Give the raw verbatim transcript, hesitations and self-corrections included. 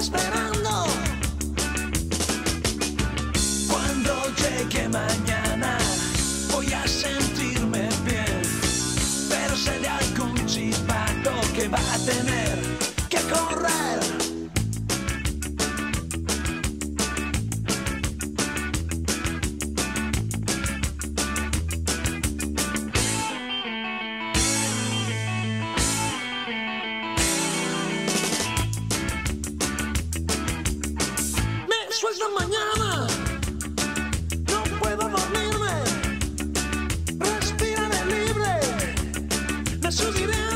esperando. Cuando llegue mañana voy a sentirme bien, pero sé de algún chivato que va a tener que correr. Suelta mañana, no puedo dormirme, respiraré libre, me subiré